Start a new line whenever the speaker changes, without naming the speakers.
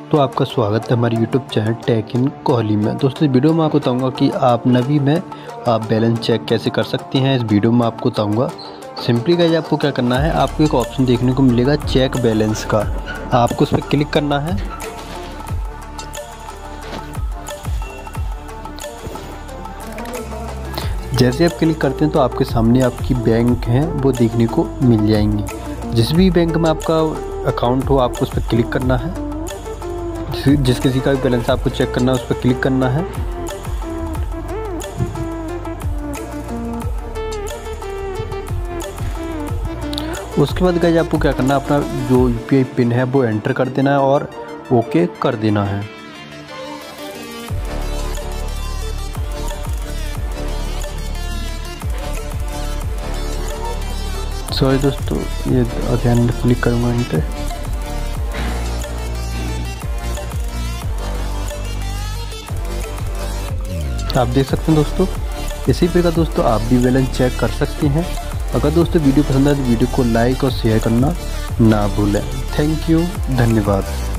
दोस्तों, आपका स्वागत है हमारे YouTube channel tech in Kohli में। दोस्तों, इस वीडियो में आपको बताऊंगा कि आप नवी में आप बैलेंस चेक कैसे कर सकते हैं। इस वीडियो में आपको बताऊंगा। सिंपली गाइस, आपको क्या करना है, आपको एक ऑप्शन देखने को मिलेगा चेक बैलेंस का। आपको उस पर क्लिक करना है। जैसे आप क्लिक करते हैं तो आपके सामने आपकी बैंक हैं वो देखने को मिल जाएंगी। जिस भी बैंक में आपका अकाउंट हो, आपको उस पर क्लिक करना है। जिस किसी का भी बैलेंस आपको चेक करना है उस पर क्लिक करना है। उसके बाद गाइस आपको क्या करना है, अपना जो यूपीआई पिन है वो एंटर कर देना है और ओके कर देना है। सॉरी दोस्तों, ये अगेन क्लिक करूँगा इन पे। आप देख सकते हैं दोस्तों, इसी प्रकार दोस्तों आप भी बैलेंस चेक कर सकते हैं। अगर दोस्तों वीडियो पसंद आए तो वीडियो को लाइक और शेयर करना ना भूलें। थैंक यू, धन्यवाद।